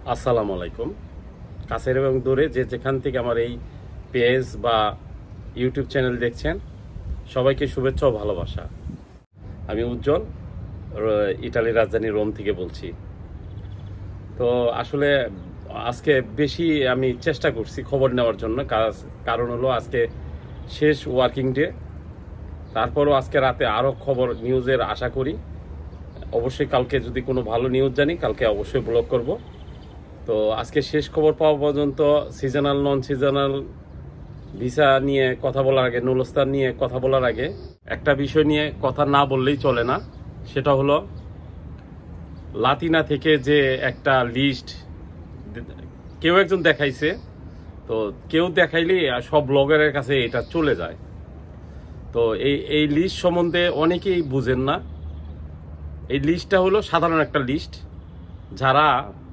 আসসালামু আলাইকুম। কাছের এবং দূরে যে যেখান থেকে আমার এই পেজ বা ইউটিউব চ্যানেল দেখছেন, সবাইকে শুভেচ্ছা ও ভালোবাসা। আমি উজ্জ্বল, ইটালির রাজধানী রোম থেকে বলছি। তো আসলে আজকে বেশি আমি চেষ্টা করছি খবর নেওয়ার জন্য, কারণ হলো আজকে শেষ ওয়ার্কিং ডে। তারপরও আজকে রাতে আরও খবর নিউজের আশা করি। অবশ্যই কালকে যদি কোনো ভালো নিউজ জানি, কালকে অবশ্যই ব্লগ করব। তো আজকে শেষ খবর পাওয়া পর্যন্ত সিজনাল নন সিজনাল ভিসা নিয়ে কথা বলার আগে, নুলস্তান নিয়ে কথা বলার আগে একটা বিষয় নিয়ে কথা না বললেই চলে না। সেটা হলো লাতিনা থেকে যে একটা লিস্ট কেউ একজন দেখাইছে, তো কেউ দেখাইলেই সব ব্লগারের কাছে এটা চলে যায়। তো এই লিস্ট সম্বন্ধে অনেকেই বুঝেন না। এই লিস্টটা হলো সাধারণ একটা লিস্ট। যারা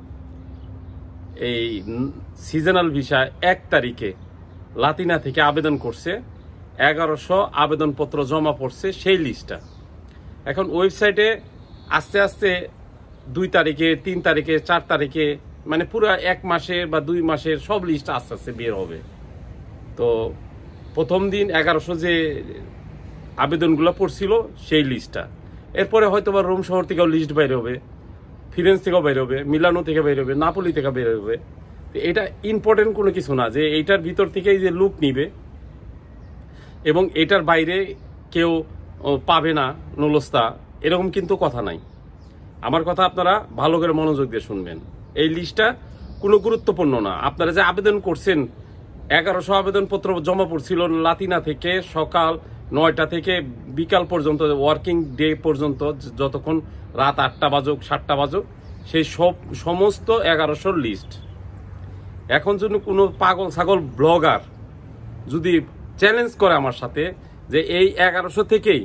এই সিজনাল ভিসা 1 তারিখে লাতিনা থেকে আবেদন করছে, 1100 আবেদনপত্র জমা পড়ছে, সেই লিস্টটা এখন ওয়েবসাইটে আস্তে আস্তে 2 তারিখে, 3 তারিখে, 4 তারিখে, মানে পুরো 1 মাসের বা 2 মাসের সব লিস্ট আস্তে আস্তে বের হবে। তো প্রথম দিন 1100 যে আবেদনগুলো পড়ছিল সেই লিস্টটা, এরপরে হয়তো বা রোম শহর থেকেও লিস্ট বাইর হবে, ফিরেন্স থেকেও বের হবে, মিলানো থেকে বের হবে, নাপোলি থেকে বের হবে। এটা ইম্পর্টেন্ট কোনো কিছু না যে এইটার ভিতর থেকেই যে লুক নিবে এবং এটার বাইরে কেউ পাবে না নুলস্তা, এরকম কিন্তু কথা নাই। আমার কথা আপনারা ভালো করে মনোযোগ দিয়ে শুনবেন। এই লিস্টটা কোনো গুরুত্বপূর্ণ না। আপনারা যে আবেদন করছেন, 1100 আবেদনপত্র জমা পড়ছিল লাতিনা থেকে সকাল 9টা থেকে বিকাল পর্যন্ত, ওয়ার্কিং ডে পর্যন্ত, যতক্ষণ রাত 8টা বাজুক 7টা বাজুক, সেই সমস্ত 1100 লিস্ট। এখন যদি কোনো পাগল ছাগল ব্লগার যদি চ্যালেঞ্জ করে আমার সাথে যে এই 1100 থেকেই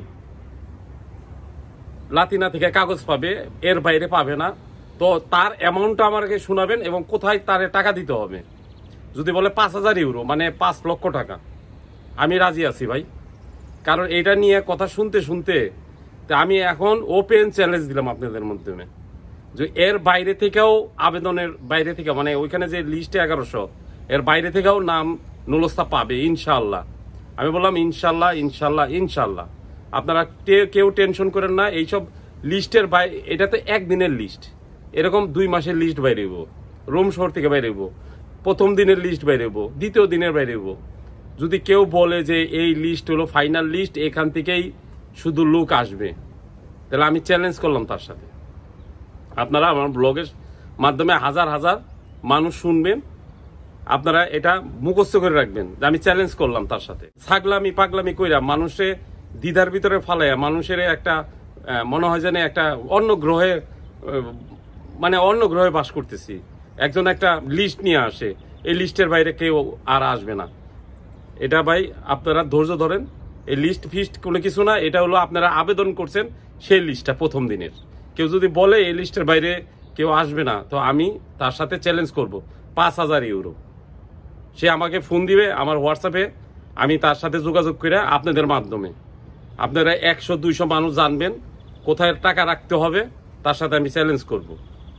লাতিনা থেকে কাগজ পাবে, এর বাইরে পাবে না, তো তার অ্যামাউন্টটা আমাকে শোনাবেন এবং কোথায় তারে টাকা দিতে হবে। যদি বলে 5000 ইউরো, মানে 5 লক্ষ টাকা, আমি রাজি আছি ভাই। কারণ এটা নিয়ে কথা শুনতে শুনতে আমি এখন ওপেন চ্যালেঞ্জ দিলাম আপনাদের মাধ্যমে যে এর বাইরে থেকেও, আবেদনের বাইরে থেকে, মানে ওইখানে যে লিস্টে 1100, এর বাইরে থেকেও নাম নুলস্তা পাবে ইনশাল্লাহ। আমি বললাম ইনশাল্লাহ, ইনশাল্লাহ, ইনশাল্লাহ। আপনারা কেউ টেনশন করেন না। এইসব লিস্টের বাইরে, এটা তো একদিনের লিস্ট, এরকম 2 মাসের লিস্ট বাইরে হইব, রোম শহর থেকে বাইরে হইব, প্রথম দিনের লিস্ট বাইরে হইব, দ্বিতীয় দিনের বাইরে হইব। যদি কেউ বলে যে এই লিস্ট হলো ফাইনাল লিস্ট, এখান থেকেই শুধু লোক আসবে, তাহলে আমি চ্যালেঞ্জ করলাম তার সাথে। আপনারা আমার ব্লগের মাধ্যমে হাজার হাজার মানুষ শুনবেন, আপনারা এটা মুখস্থ করে রাখবেন যে আমি চ্যালেঞ্জ করলাম তার সাথে। ছাগলামি পাগলামি কইরা মানুষে দ্বিধার ভিতরে ফালাইয়া মানুষের একটা মনে হয় যেন একটা অন্য গ্রহে, মানে অন্য গ্রহে বাস করতেছি। একজন একটা লিস্ট নিয়ে আসে, এই লিস্টের বাইরে কেউ আর আসবে না। এটা ভাই আপনারা ধৈর্য ধরেন। এই লিস্ট ফিস্ট কোনো কিছু না, এটা হলো আপনারা আবেদন করছেন সেই লিস্টটা প্রথম দিনের। কেউ যদি বলে এই লিস্টের বাইরে কেউ আসবে না, তো আমি তার সাথে চ্যালেঞ্জ করব 5000 ইউরো। সে আমাকে ফোন দিবে আমার হোয়াটসঅ্যাপে, আমি তার সাথে যোগাযোগ করে আপনাদের মাধ্যমে আপনারা 100-200 মানুষ জানবেন কোথায় টাকা রাখতে হবে, তার সাথে আমি চ্যালেঞ্জ করব।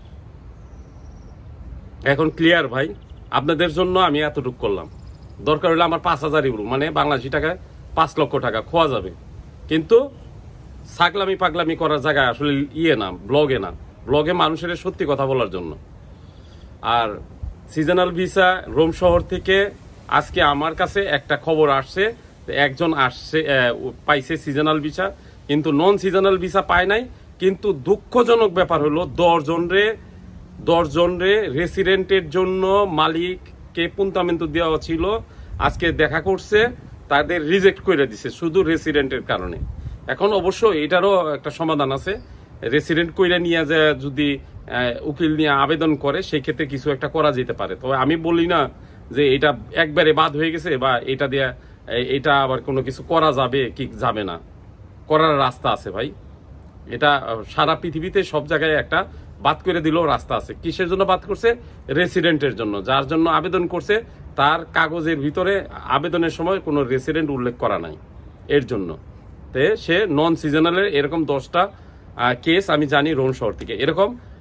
এখন ক্লিয়ার ভাই? আপনাদের জন্য আমি এতটুকু করলাম। দরকার হলে আমার 5000 ইউরো, মানে বাংলাদেশি টাকায় 5 লক্ষ টাকা খোয়া যাবে। কিন্তু ছাগলামি পাগলামি করার জায়গায় আসলে না, ব্লগে না। ব্লগে মানুষের সত্যি কথা বলার জন্য। আর সিজনাল ভিসা রোম শহর থেকে আজকে আমার কাছে একটা খবর আসছে, একজন আসছে পাইছে সিজনাল ভিসা, কিন্তু নন সিজনাল ভিসা পায় নাই। কিন্তু দুঃখজনক ব্যাপার হলো 10 জন রে রেসিডেন্টের জন্য মালিককে পুন্তামেন্টু দেওয়া ছিল, আজকে দেখা করছে, তাদের রিজেক্ট করে দিছে শুধু রেসিডেন্টের কারণে। এখন অবশ্য এটারও একটা সমাধান আছে। রেসিডেন্ট কইরা নিয়ে যায় যদি উকিল নিয়ে আবেদন করে, সেই ক্ষেত্রে কিছু একটা করা যেতে পারে। তবে আমি বলি না যে এটা একবারে বাদ হয়ে গেছে বা এটা দিয়ে এটা আবার কোনো কিছু করা যাবে কি যাবে না, করার রাস্তা আছে ভাই। এটা সারা পৃথিবীতে সব জায়গায় একটা বাদ করে দিলেও রাস্তা আছে। কিসের জন্য বাদ করছে? রেসিডেন্টের জন্য। যার জন্য আবেদন করছে তার কাগজের ভিতরে আবেদনের সময় কোনো রেসিডেন্ট উল্লেখ করা নাই, এর জন্য সে নন সিজনালের এরকম 10টা কেস আমি জানি রোম শহর থেকে। এরকম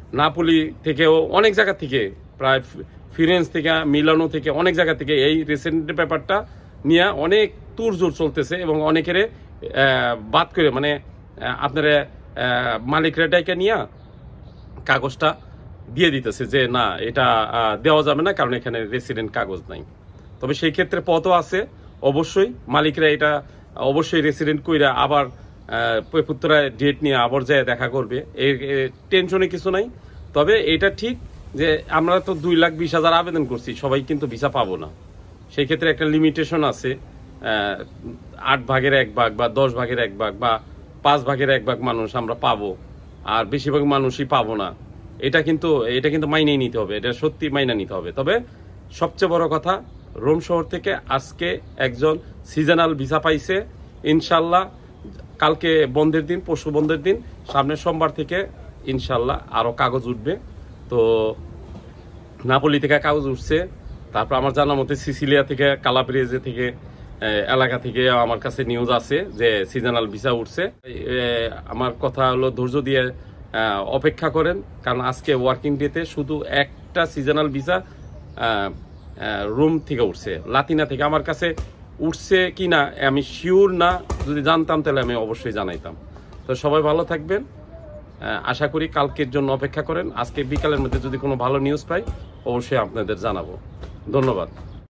নাপোলি থেকেও অনেক জায়গা থেকে, প্রায় ফিরেন্স থেকে, মিলানো থেকে, অনেক জায়গা থেকে এই রেসিডেন্টের ব্যাপারটা নিয়ে অনেক তোড়জোড় চলতেছে এবং অনেকেরে বাদ করে মানে আপনারা মালিকরা ডাইকা নিয়ে কাগজটা দিয়ে দিতেছে যে না এটা দেওয়া যাবে না, কারণ এখানে রেসিডেন্ট কাগজ নাই। তবে সেই ক্ষেত্রে পথও আছে, অবশ্যই মালিকরা এটা অবশ্যই রেসিডেন্ট কইরা আবার পুত্রায় ডেট নিয়ে আবার যায় দেখা করবে, এই টেনশনে কিছু নাই। তবে এটা ঠিক যে আমরা তো 2,20,000 আবেদন করছি, সবাই কিন্তু ভিসা পাবো না। সেই ক্ষেত্রে একটা লিমিটেশন আছে, 8 ভাগের 1 ভাগ বা 10 ভাগের 1 ভাগ বা 5 ভাগের 1 ভাগ মানুষ আমরা পাবো, আর বেশিরভাগ মানুষই পাবো না। এটা কিন্তু মাইনেই নিতে হবে, এটা সত্যি মাইনে নিতে হবে। তবে সবচেয়ে বড় কথা, রোম শহর থেকে আজকে একজন সিজনাল ভিসা পাইছে, ইনশাল্লাহ কালকে বন্ধের দিন, পরশু বন্ধের দিন, সামনের সোমবার থেকে ইনশাল্লাহ আরো কাগজ উঠবে। তো নাপোলি থেকে কাগজ উঠছে, তারপর আমার জানা মতে সিসিলিয়া থেকে, কালাব্রিজে থেকে, এলাকা থেকে আমার কাছে নিউজ আছে যে সিজনাল ভিসা উঠছে। আমার কথা হলো ধৈর্য দিয়ে অপেক্ষা করেন, কারণ আজকে ওয়ার্কিং ডেতে শুধু একটা সিজনাল ভিসা রোম থেকে উঠছে, লাতিনা থেকে আমার কাছে উঠছে কি না আমি শিওর না, যদি জানতাম তাহলে আমি অবশ্যই জানাইতাম। তো সবাই ভালো থাকবেন, আশা করি কালকের জন্য অপেক্ষা করেন। আজকে বিকালের মধ্যে যদি কোনো ভালো নিউজ পাই অবশ্যই আপনাদের জানাবো। ধন্যবাদ।